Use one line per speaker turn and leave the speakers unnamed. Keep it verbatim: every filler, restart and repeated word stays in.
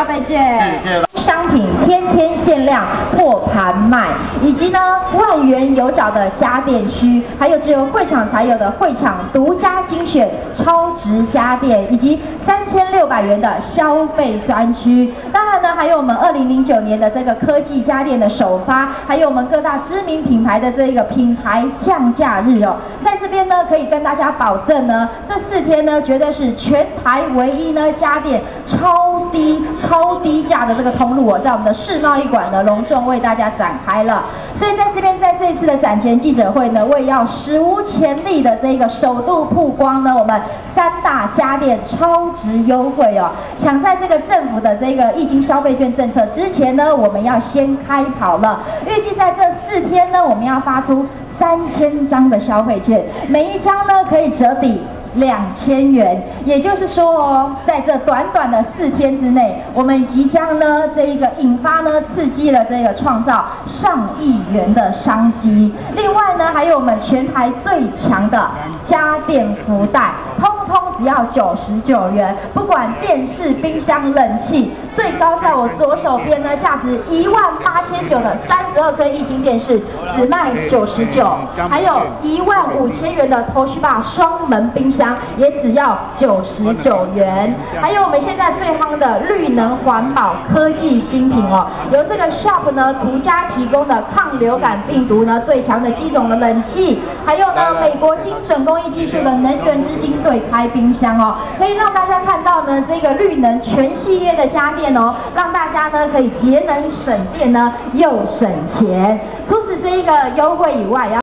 消费券。商品天天限量破盘卖，以及呢万元有找的家电区，还有只有会场才有的会场独家精选超值家电，以及三千六百元的消费专区。当然呢，还有我们二零零九年的这个科技家电的首发，还有我们各大知名品牌的这个品牌降价日哦，在这边呢可以跟大家保证呢，这四天呢绝对是全台唯一呢家电超低超低价的这个通路哦，在我们的世贸易馆呢隆重为大家展开了。所以在这边，在这一次的展前记者会呢，为要史无前例的这个首度曝光呢，我们三大家电超值优惠哦，抢在这个政府的这个液晶消费券政策之前呢，我们要先开跑了。预计在这四天呢，我们要发出三千张的消费券，每一张呢可以折抵两千元，也就是说哦，在这短短的四天之内，我们即将呢这一个引发呢刺激了这个创造上亿元的商机。另外呢，还有我们全台最强的家电福袋，通通只要九十九元，不管电视、冰箱、冷气，最高在我左手边呢，价值一万八千九的三十二寸液晶电视，只卖九十九，还有一万五千元的 Toshiba 双门冰箱。也只要九十九元，还有我们现在最夯的绿能环保科技新品哦，由这个 Sharp 呢独家提供的抗流感病毒呢最强的机种的冷气，还有呢美国精准工艺技术的能源之星对开冰箱哦，可以让大家看到呢这个绿能全系列的家电哦，让大家呢可以节能省电呢又省钱。除此这一个优惠以外，要